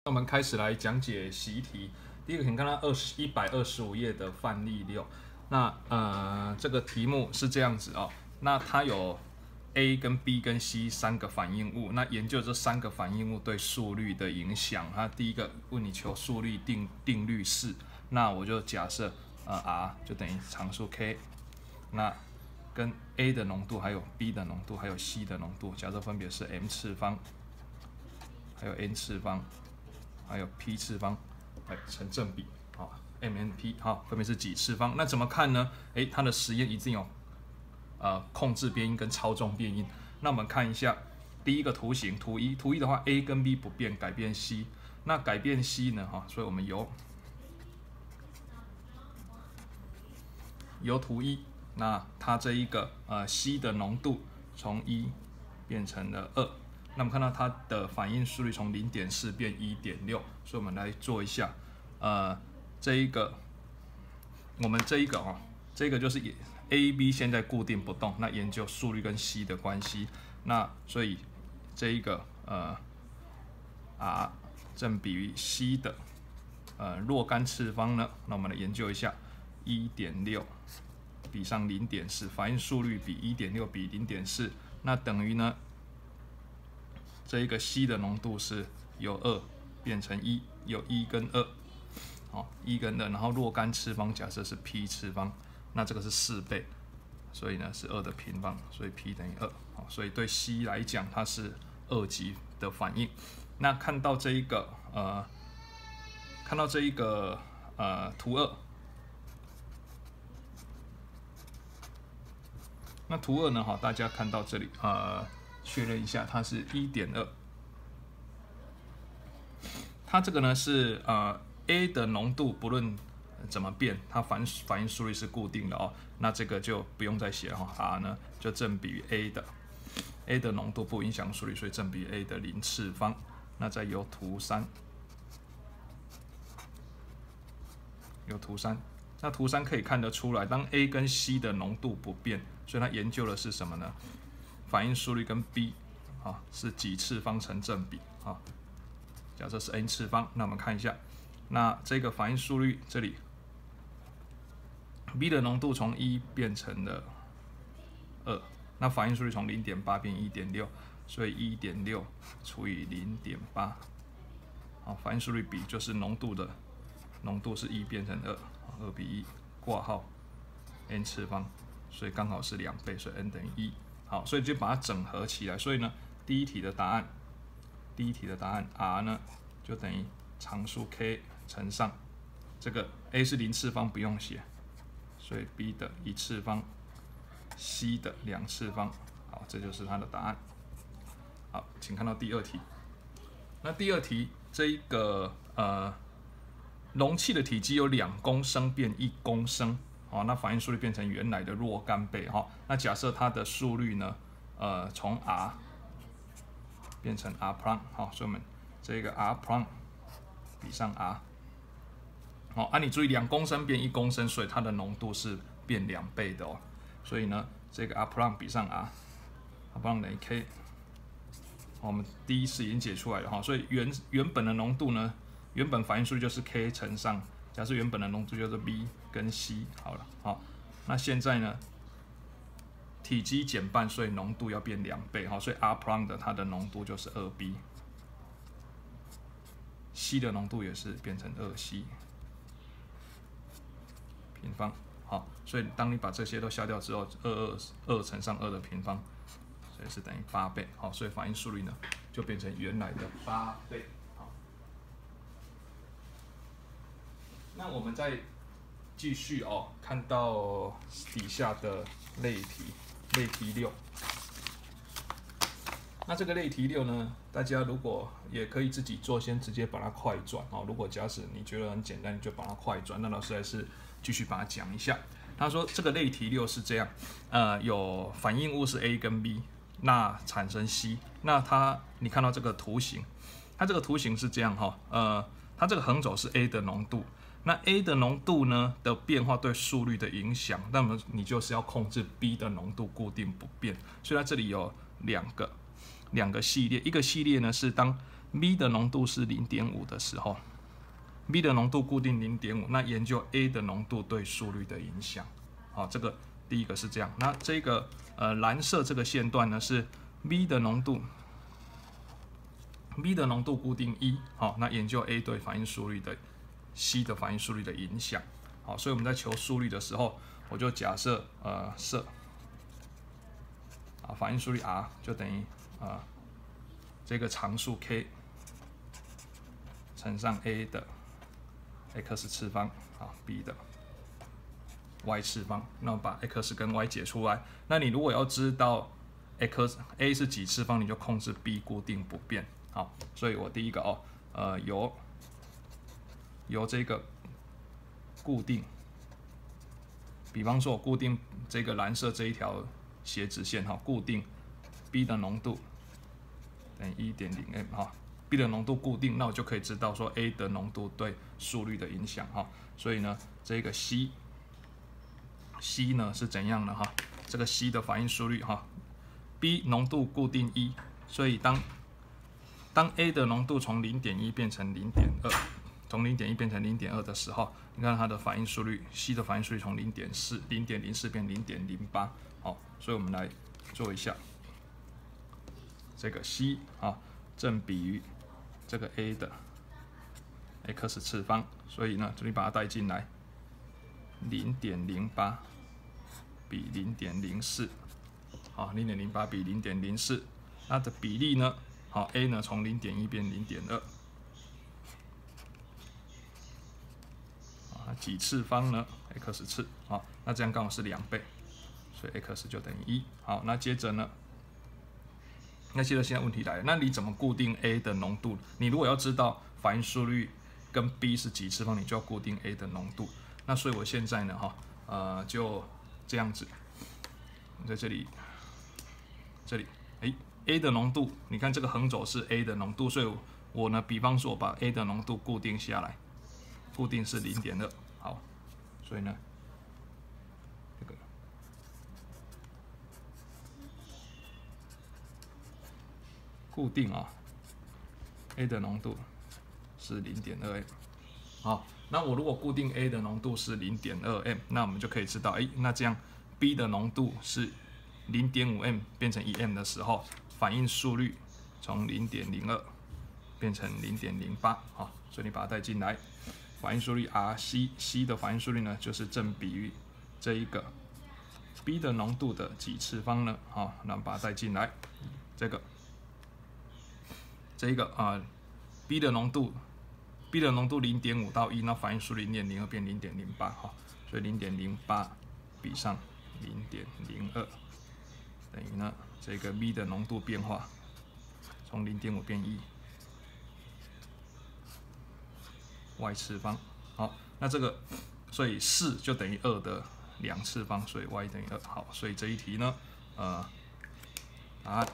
那我们开始来讲解习题。第一个，请看到125页的范例6。那这个题目是这样子哦。那它有 A 跟 B 跟 C 3个反应物，那研究这3个反应物对速率的影响。它第一个问你求速率定律式，那我就假设R 就等于常数 K， 那跟 A 的浓度还有 B 的浓度还有 C 的浓度，假设分别是 m 次方，还有 n 次方，还有 p 次方，成正比，好 ，m、n、p， 好，分别是几次方？那怎么看呢？它的实验一定有控制变音跟操纵变音。那我们看一下第一个图形，图一的话 ，A 跟 B 不变，改变 C。那改变 C 呢？所以我们由图一，那它这一个C 的浓度从1变成了2。那我们看到它的反应速率从0.4变1.6，所以我们来做一下，这一个这个就是 A、B 现在固定不动，那研究速率跟 C 的关系，那所以这一个R 正比于 C 的若干次方呢，那我们来研究一下 1.6 比上0.4，反应速率比 1.6 比0.4，那等于呢？这一个 C 的浓度是由2变成1，由1跟2，好，1跟2，然后若干次方假设是 p 次方，那这个是4倍，所以呢是2的平方，所以 p 等于2，好，所以对 C 来讲它是2级的反应。那看到这一个图2，那图2呢大家看到这里确认一下，它是1.2，它这个呢是A 的浓度不论怎么变，它反应速率是固定的哦。那这个就不用再写了R 呢就正比于 A 的浓度不影响速率，所以正比于 A 的0次方。那再由图3，那图3可以看得出来，当 A 跟 C 的浓度不变，所以它研究的是什么呢？反应速率跟 B 是几次方成正比假设是 n 次方，那我们看一下，那这个反应速率这里 B 的浓度从1变成了2，那反应速率从0.8变1.6，所以1.6除以0.8，反应速率比就是浓度是1变成2比1挂号 n 次方，所以刚好是2倍，所以 n 等于1。好，所以就把它整合起来。所以呢，第一题的答案 R 呢就等于常数 K 乘上这个 A 是0次方不用写，所以 B 的1次方 ，C 的2次方。好，这就是它的答案。好，请看到第二题。那第二题这一个容器的体积由2公升变1公升。那反应速率变成原来的若干倍那假设它的速率呢，从 R 变成 R prime，所以我们这个 R prime 比上 R，你注意2公升变1公升，所以它的浓度是变2倍的所以呢，这个 R prime 比上 R prime 等于 K，我们第一次已经解出来了所以原本的浓度呢，原本反应速率就是 K 乘上。假设原本的浓度就是 B 跟 C 好了，那现在呢，体积减半，所以浓度要变2倍，所以 R prime 的它的浓度就是2B，C 的浓度也是变成2C 平方，所以当你把这些都消掉之后，2乘上2的平方，所以是等于8倍，所以反应速率呢就变成原来的8倍。那我们再继续看到底下的类题6。那这个类题6呢，大家如果也可以自己做，先直接把它快转如果假使你觉得很简单，你就把它快转。那老师还是继续把它讲一下。他说这个类题6是这样，有反应物是 A 跟 B， 那产生 C。那你看到这个图形，它这个图形是这样它这个横轴是 A 的浓度。那 A 的浓度呢的变化对速率的影响，那么你就是要控制 B 的浓度固定不变。所以它这里有两个系列，一个系列呢是当 B 的浓度是0.5的时候 ，B 的浓度固定0.5，那研究 A 的浓度对速率的影响。好，这个第一个是这样。那这个蓝色这个线段呢是 B 的浓度固定1，好，那研究 A 对反应速率的 C 的反应速率的影响。好，所以我们在求速率的时候，我就假设设反应速率 R 就等于这个常数 K 乘上 A 的 x 次方B 的 y 次方，那我把 x 跟 y 解出来。那你如果要知道 A 是几次方，你就控制 B 固定不变。好，所以我第一个由这个固定，比方说我固定这个蓝色这一条斜直线固定 B 的浓度等于 1.0m B 的浓度固定，那我就可以知道说 A 的浓度对速率的影响所以呢，这个 C 呢是怎样的这个 C 的反应速率B 浓度固定1，所以当 A 的浓度从0.1变成0.2，从0.1变成0.2的时候，你看它的反应速率 C 的反应速率从0.04变0.08，好，所以我们来做一下这个 C 正比于这个 A 的 x 次方，所以呢，这里把它带进来，0.08比0.04，好，0.08比0.04，它的比例呢，A 呢从0.1变0.2，几次方呢 ？x 次，那这样刚好是2倍，所以 x 就等于1。好，那接着呢？现在问题来了，那你怎么固定 A 的浓度？你如果要知道反应速率跟 B 是几次方，你就要固定 A 的浓度。那所以我现在呢，就这样子，在这里，A 的浓度，你看这个横轴是 A 的浓度，所以我呢，比方说我把 A 的浓度固定下来，固定是0.2，好，所以呢，这个固定A 的浓度是0.2m，好，那我如果固定 A 的浓度是0.2m，那我们就可以知道，那这样 B 的浓度是0.5m 变成1m 的时候，反应速率从0.02变成0.08，好，所以你把它带进来，反应速率 RC 的反应速率呢，就是正比于这一个 B 的浓度的几次方呢，好，那把它带进来，这个 B 的浓度0.5到1，那反应速率0.02变0.08，所以0.08比上0.02等于呢这个 B 的浓度变化从0.5变1y 次方，好，那这个所以4就等于2的2次方，所以 y 等于2，好，所以这一题呢答案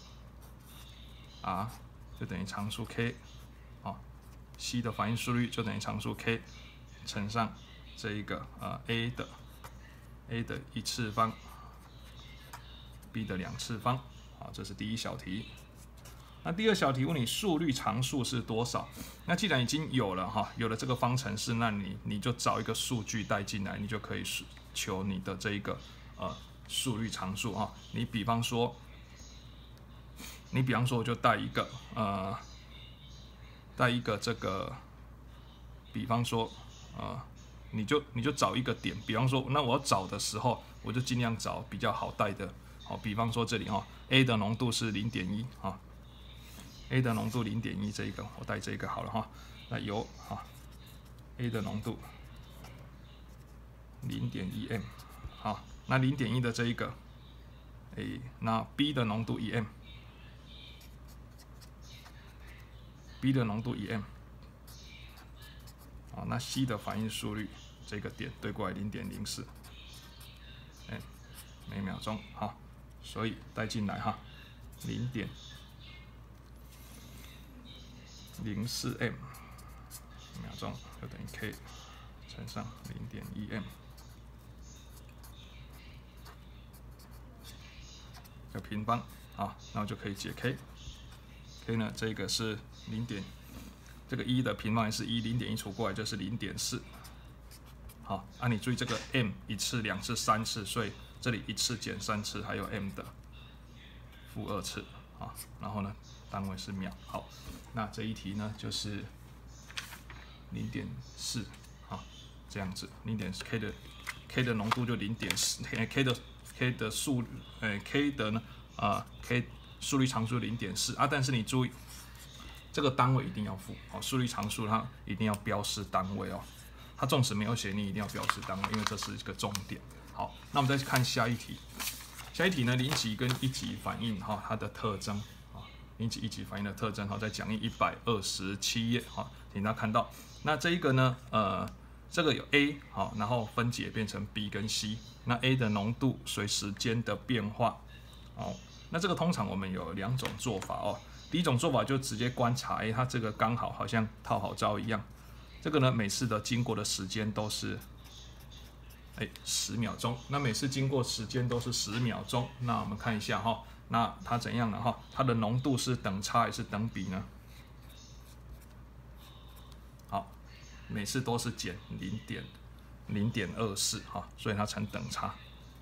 R 就等于常数 k， C 的反应速率就等于常数 k 乘上这一个A 的1次方 ，B 的2次方，好，这是第一小题。那第二小题问你速率常数是多少？那既然已经有了有了这个方程式，那你就找一个数据带进来，你就可以求你的这一个速率常数你比方说我就带一个这个，比方说你就找一个点，比方说那我要找的时候，我就尽量找比较好带的，比方说这里A 的浓度是0.1A 的浓度0.1这一个，我带这个好了那由A 的浓度0.1m，那0.1的这一个，那 B 的浓度1m， B 的浓度1m， 那 C 的反应速率这个点对过来0.04，每秒钟，所以带进来0.04m 秒钟就等于 k 乘上0.1m 的平方，那我就可以解 k， ，K 呢这个是0点，这个1的平方是1，0.1除过来就是0.4。好，你注意这个 m 1次、2次、3次，所以这里1次减3次，还有 m 的-2次啊。然后呢，单位是秒。好，那这一题呢就是0.4啊，这样子，K 的浓度就0.4，K 的速K 的呢K 速率常数0.4啊，但是你注意这个单位一定要负哦，速率常数它一定要标示单位哦。它纵使没有写，你一定要标示单位，因为这是一个重点。好，那我们再看下一题。下一题呢，0级跟1级反应它的特征啊，0级1级反应的特征在讲义127页请大家看到。那这一个呢，这个有 A 然后分解变成 B 跟 C。那 A 的浓度随时间的变化那这个通常我们有2种做法第一种做法就直接观察，它这个刚好像套好招一样。这个呢，每次的经过的时间都是10秒钟。那每次经过时间都是10秒钟。那我们看一下那它怎样呢它的浓度是等差还是等比呢？好，每次都是减0.24所以它成等差。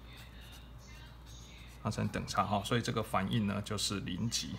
所以这个反应呢就是0级。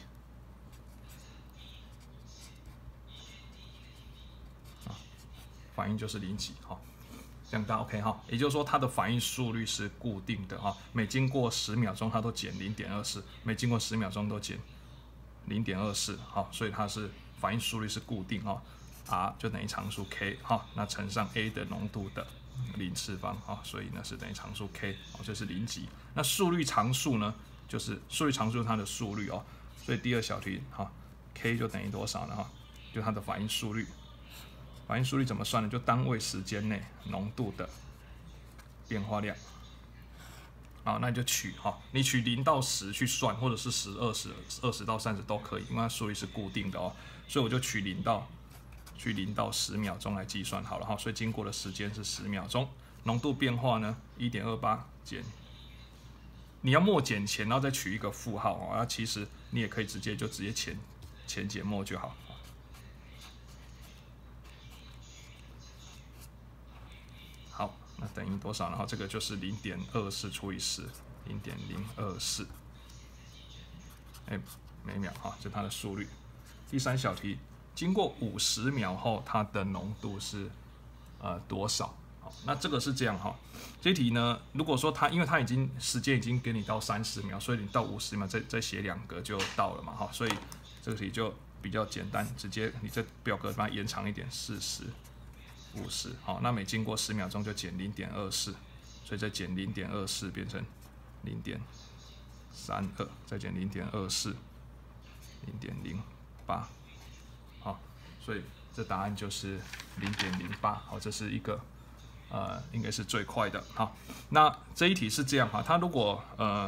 反应就是0级这样大家 OK 也就是说它的反应速率是固定的每经过10秒钟它都减0.24，每经过10秒钟都减0.24所以它是反应速率是固定R 就等于常数 K 那乘上 A 的浓度的0次方所以呢是等于常数 K 这是0级。那速率常数呢，就是速率常数它的速率所以第2小题K 就等于多少呢就它的反应速率。反应速率怎么算呢？就单位时间内浓度的变化量。那你就取你取0到10去算，或者是10、20到30都可以，因为它速率是固定的所以我就取0到10秒钟来计算好了所以经过的时间是10秒钟，浓度变化呢 1.28 减，你要末减前，然后再取一个负号其实你也可以直接前减末就好。那等于多少？然后这个就是0.24除以10，0.024每秒就它的速率。第3小题，经过50秒后，它的浓度是多少？那这个是这样这题呢，如果说因为它时间已经给你到30秒，所以你到50秒再写2个就到了嘛所以这个题就比较简单，直接你这表格把它延长一点，40。50那每经过10秒钟就减0.24，所以再减0.24变成0.32，再减0.24，0.08所以这答案就是0.08这是一个应该是最快的那这一题是这样它如果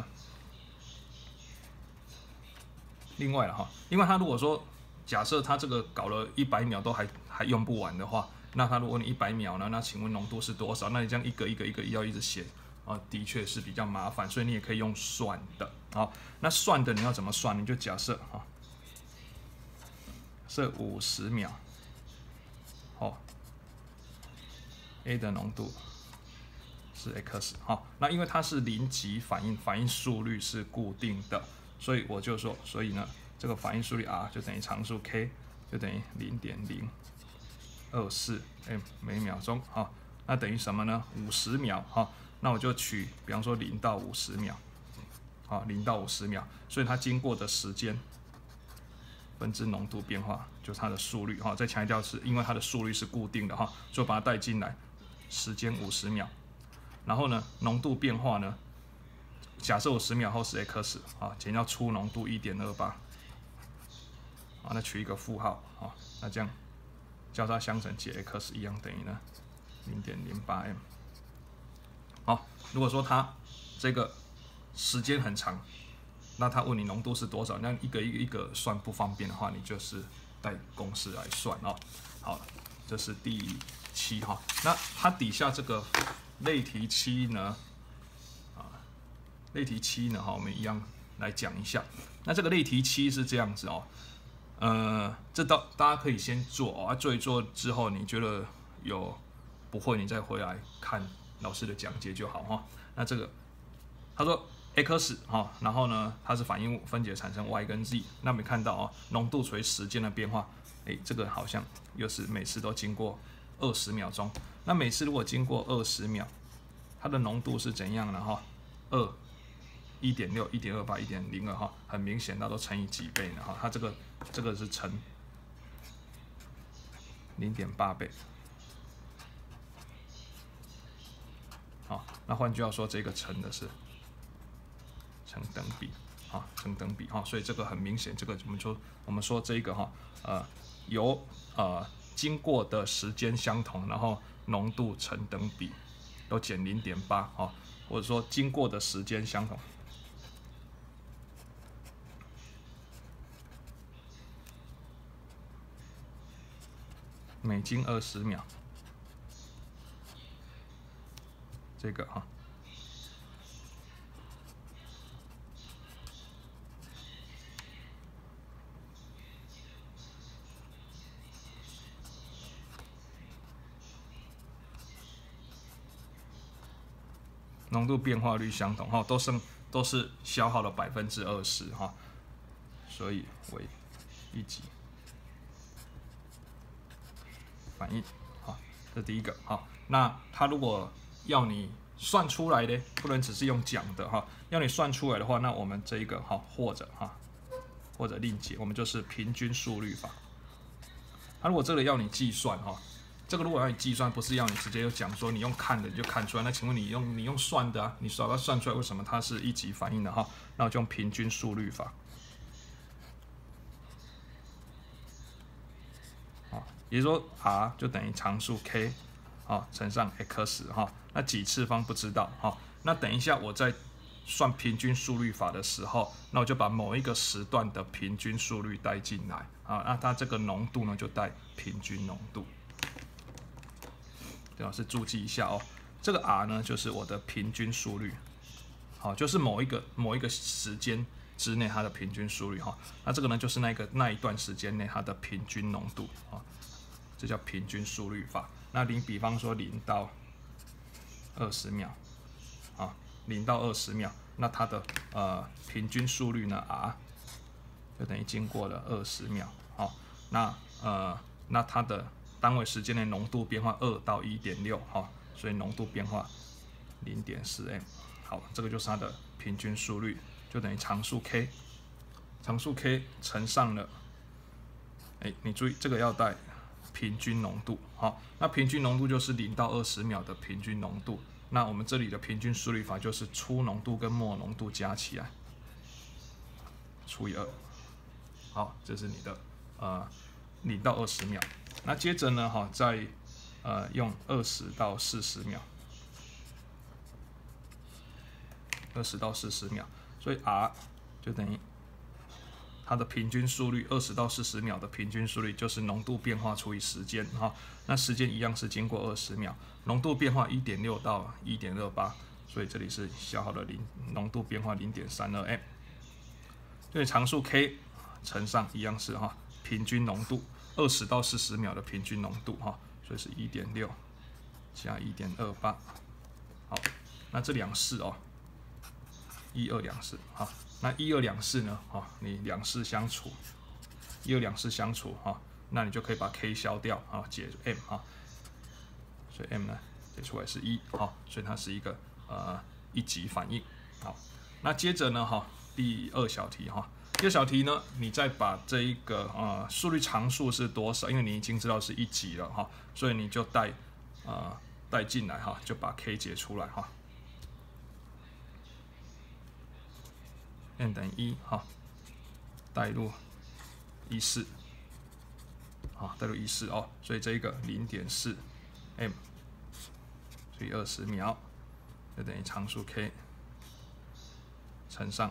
另外了因为它如果说假设它这个搞了100秒都还用不完的话。那他如果你100秒呢？那请问浓度是多少？那你这样一个要一直写的确是比较麻烦，所以你也可以用算的那算的你要怎么算？你就假设设50秒A 的浓度是 x 那因为它是0级反应，反应速率是固定的，所以我就说，所以呢这个反应速率 R 就等于常数 K 就等于0.024 每秒钟那等于什么呢？50秒那我就取，比方说0到50秒0到50秒，所以它经过的时间分之浓度变化，就是它的速率再强调是因为它的速率是固定的所以把它带进来，时间50秒，然后呢浓度变化呢，假设50秒后是 x 减掉初浓度 1.28那取一个负号那这样。交叉相乘解 x 一样等于呢0.08m。如果说它这个时间很长，那他问你浓度是多少，那一个算不方便的话，你就是带公式来算好，这是第7那它底下这个类题7呢，类题7呢我们一样来讲一下。那这个类题7是这样子这大家可以先做啊，做一做之后，你觉得有不会，你再回来看老师的讲解就好哈。那这个他说 x 哈，然后呢，它是反应物分解产生 y 跟 z， 那我们看到浓度随时间的变化，这个好像又是每次都经过20秒钟。那每次如果经过20秒，它的浓度是怎样的哈？1.6、1.28、1.02哈，很明显它都乘以几倍呢哈？它这个是乘0.8倍。好，那换句话说，这个乘的是成等比啊，成等比哈，所以这个很明显，这个我们说这个由经过的时间相同，然后浓度成等比都减0.8哈，或者说经过的时间相同，每经20秒，这个哈。浓度变化率相同哈，都是消耗了20%哈，所以为一级反应好，这第一个好。那它如果要你算出来的，不能只是用讲的哈，要你算出来的话，那我们这一个或者另解，我们就是平均速率法。它如果这个要你计算哈。这个如果要你计算，不是要你直接就讲说你用看的你就看出来，那请问你用算的啊？你把它算出来，为什么它是一级反应的哈？那我就用平均速率法，也就是说 r 就等于常数 k 乘上 x 哈，那几次方不知道哈。那等一下我在算平均速率法的时候，那我就把某一个时段的平均速率带进来啊，那它这个浓度呢就带平均浓度。对吧？是注记一下哦。这个 r 呢，就是我的平均速率，好，就是某一个时间之内它的平均速率哈。那这个呢，就是那一段时间内它的平均浓度啊，这叫平均速率法。那比方说0到20秒，啊，0到20秒，那它的平均速率呢 r 就等于经过了20秒，好，那它的单位时间内浓度变化2到1.6哈，所以浓度变化0.4 m。好，这个就是它的平均速率，就等于常数 k， 常数 k 乘上了，你注意这个要带平均浓度，好，那平均浓度就是0到20秒的平均浓度。那我们这里的平均速率法就是初浓度跟末浓度加起来除以2。好，这是你的0到20秒。那接着呢，再用20到40秒，20到40秒，所以 r 就等于它的平均速率20到40秒的平均速率就是浓度变化除以时间哈。那时间一样是经过20秒，浓度变化1.6到1.28，所以这里是消耗了浓度变化0.32 m。所以常数 k 乘上一样是平均浓度。20到40秒的平均浓度所以是1.6加1.28。好，那这两式1、2两式那1、2两式呢你两式相除，1、2两式相除那你就可以把 k 消掉解 m 所以 m 呢解出来是1所以它是一个一级反应。好，那接着呢第2小题第2小题呢，你再把这一个速率常数是多少？因为你已经知道是1级了所以你就带进来就把 k 解出来n 等于1带入14带入14所以这一个0.4 m 除以20秒就等于常数 k 乘上。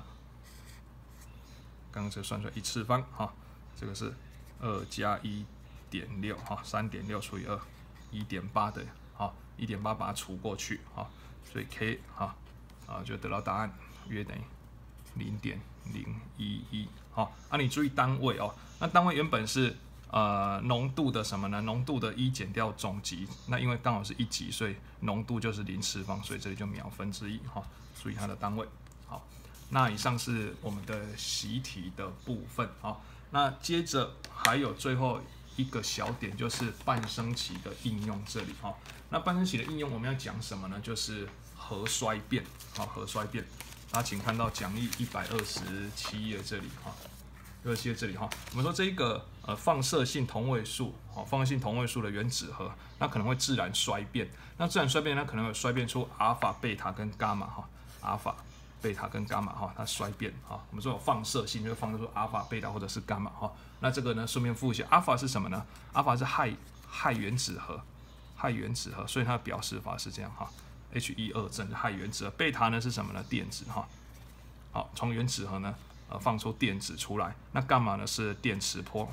刚刚这算出来1次方这个是2加1.6 3.6除以2 1.8的1.8把它除过去所以 k 就得到答案约等于 0.011，好，你注意单位哦，那单位原本是浓度的什么呢？浓度的1减掉总级，那因为刚好是1级，所以浓度就是0次方，所以这里就秒分之一，哈，注意它的单位。好，那以上是我们的习题的部分，好，那接着还有最后一个小点，就是半升旗的应用这里，哈，那半升旗的应用我们要讲什么呢？就是核衰变，好，核衰变，大家请看到讲义127页这里，哈。127这里哈，我们说这一个放射性同位素，放射性同位素的原子核，那可能会自然衰变。那自然衰变，它可能会衰变出阿尔法、贝塔跟伽马哈，阿尔法、贝塔跟伽马哈，它衰变哈。我们说有放射性，就放射出阿尔法、贝塔或者是伽马哈。那这个呢，顺便复习，阿尔法是什么呢？阿尔法是氦原子核，氦原子核，所以它的表示法是这样哈 ，He2正是氦原子核。贝塔呢是什么呢？电子哈。好，从原子核呢。放出电子出来，那伽马呢是电磁波。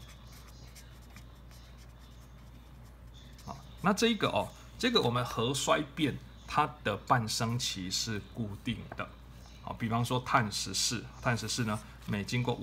好，那这一个哦，这个我们核衰变它的半升期是固定的。好，比方说碳14呢，每经过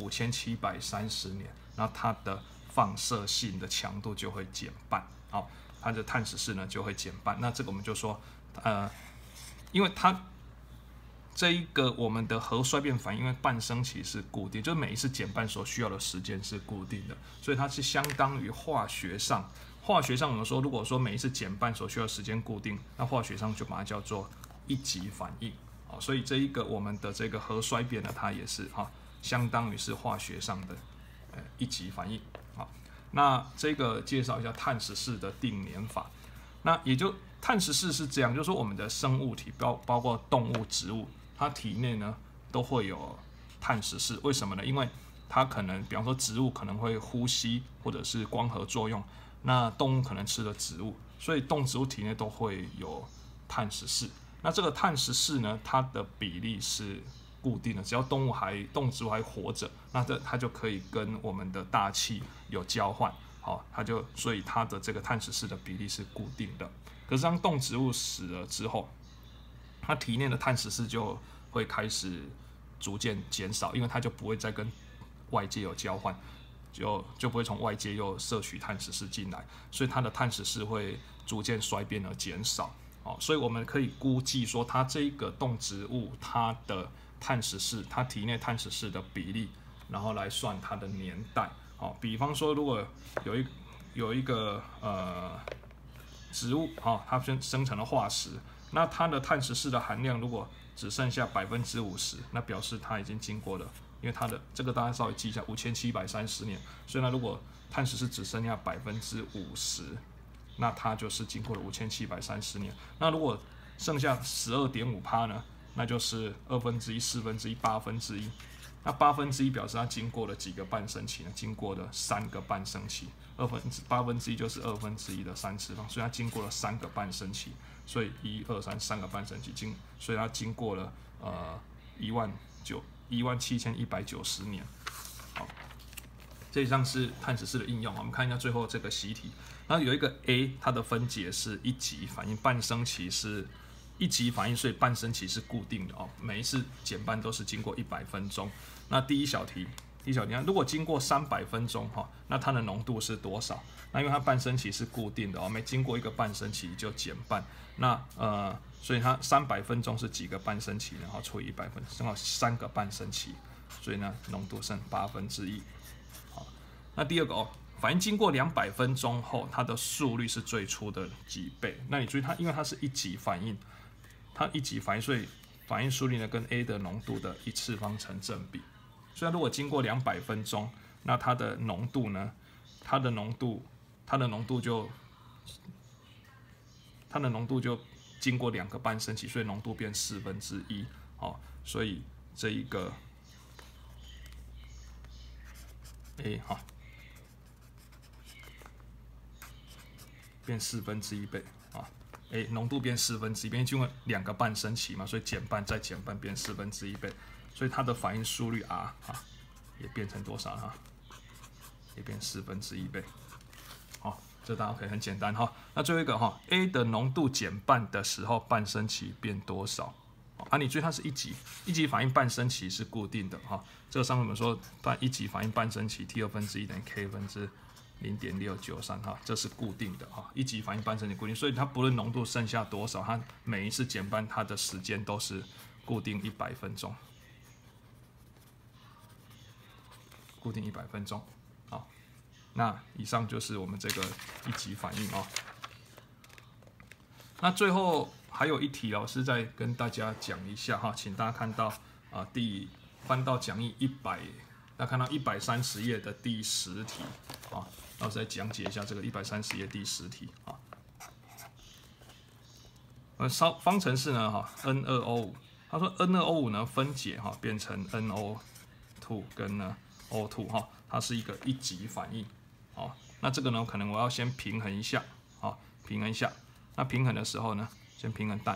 5730年，那它的放射性的强度就会减半。好，它的碳14呢就会减半。那这个我们就说，因为它这一个我们的核衰变反应，因为半升期是固定，就是每一次减半所需要的时间是固定的，所以它是相当于化学上我们说，如果说每一次减半所需要的时间固定，那化学上就把它叫做一级反应。好，所以这一个我们的这个核衰变呢，它也是相当于是化学上的一级反应。好，那这个介绍一下碳14的定年法，那也就碳14是这样，就是说我们的生物体包括动物、植物。它体内呢都会有碳14，为什么呢？因为它可能，比方说植物可能会呼吸或者是光合作用，那动物可能吃了植物，所以动植物体内都会有碳14。那这个碳14呢，它的比例是固定的，只要动植物还活着，那它就可以跟我们的大气有交换，好，所以它的这个碳14的比例是固定的。可是当动植物死了之后，它体内的碳14就会开始逐渐减少，因为它就不会再跟外界有交换，就不会从外界又摄取碳14进来，所以它的碳14会逐渐衰变而减少。所以我们可以估计说，它这一个动植物它的碳14，它体内碳14的比例，然后来算它的年代。比方说，如果有一个植物它生成了化石。那它的碳14的含量如果只剩下50%，那表示它已经经过了，因为它的这个大家稍微记一下，5730年，所以呢，如果碳14只剩下50%，那它就是经过了5730年。那如果剩下12.5%呢，那就是1/2、1/4、1/8。那1/8表示它经过了几个半升期呢？经过了3个半升期，1/8就是1/2的3次方，所以它经过了3个半升期。所以1、2、3个半升期所以它经过了17190年。好，这以上是碳14的应用。我们看一下最后这个习题，然后有一个 A， 它的分解是一级反应，半升期是一级反应，所以半升期是固定的每一次减半都是经过100分钟。那第一小题，如果经过300分钟那它的浓度是多少？那因为它半升期是固定的每经过一个半升期就减半。那所以它300分钟是几个半升期呢？除以100分，正好3个半升期，所以呢浓度剩1/8。好，那第二个反应经过200分钟后，它的速率是最初的几倍？那你注意它，因为它是一级反应，所以反应速率呢跟 A 的浓度的1次方成正比。所以如果经过200分钟，那它的浓度呢？它的浓度就经过2个半升期，所以浓度变1/4。所以这一个 A 变1/4倍浓度变1/4倍，因为经过2个半升期嘛，所以减半再减半变1/4倍，所以它的反应速率 R 也变成多少也变1/4倍。这大家可以很简单那最后一个A 的浓度减半的时候，半升期变多少？ 啊，你注意它是一级反应半升期是固定的哈。这个上面我们说一级反应半升期 T2/1等于 K 分之0.693哈，这是固定的哈。一级反应半升期固定，所以它不论浓度剩下多少，它每一次减半它的时间都是固定100分钟，固定100分钟。好，那以上就是我们这个一级反应哦。那最后还有一题，老师再跟大家讲一下哈，请大家看到翻到讲义100，大家看到130页的第10题啊，老师再讲解一下这个130页第10题啊。方程式呢哈 N2O5， 他说 N2O5 呢分解哈变成 NO2 跟呢 O2 哈，它是一个一级反应。好，那这个呢可能我要先平衡一下，好，平衡一下。那平衡的时候呢，先平衡氮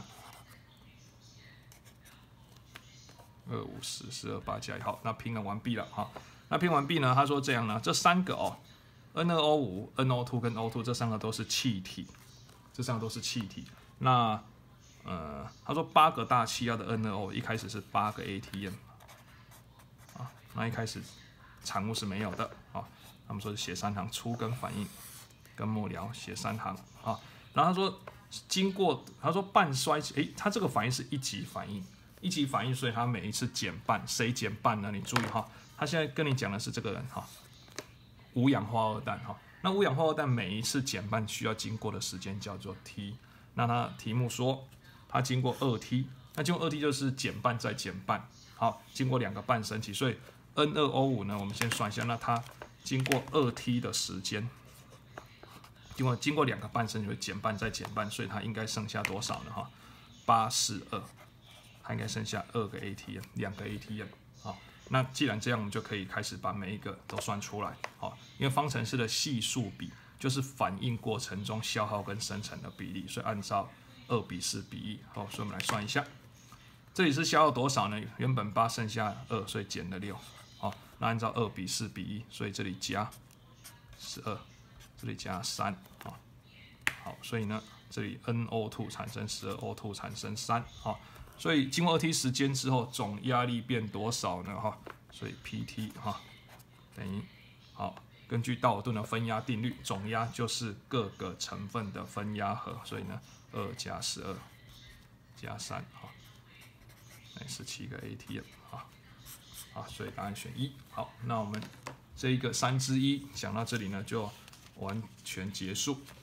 ，2、5、10、12、8加1，好，那平衡完毕了哈。那平衡完毕呢，他说这样呢，这3个哦 ，N2O5、NO2 跟 O2 这3个都是气体，这3个都是气体。那他说8个大气压的 N2O 一开始是8个 ATM， 啊，那一开始产物是没有的啊。他们说是写3行，初根反应跟末疗写3行啊。然后他说他说半衰期，它这个反应是一级反应，所以它每一次减半，谁减半呢？你注意哈，他现在跟你讲的是这个人哈，无氧化二氮哈。那无氧化二氮每一次减半需要经过的时间叫做 T。那他题目说它经过2T， 那经过2T 就是减半再减半，好，经过2个半升期，所以 N2O5 呢，我们先算一下，那它经过2T 的时间。经过2个半升期，减半再减半，所以它应该剩下多少呢？哈，842，它应该剩下2个 ATM，2个 ATM。好，那既然这样，我们就可以开始把每一个都算出来。好，因为方程式的系数比就是反应过程中消耗跟生成的比例，所以按照2比4比1。好，所以我们来算一下，这里是消耗多少呢？原本8剩下2，所以减了6。好，那按照2比4比1，所以这里加12。这里加3啊，好，所以呢，这里 NO2 产生12，O2 产生3啊，所以经过2T 时间之后，总压力变多少呢？哈，所以 PT 哈等于好，根据道尔顿的分压定律，总压就是各个成分的分压和，所以呢，2加12加3啊，那17个 ATM 啊，好，所以答案选1。好，那我们这一个3之1讲到这里呢，就完全结束。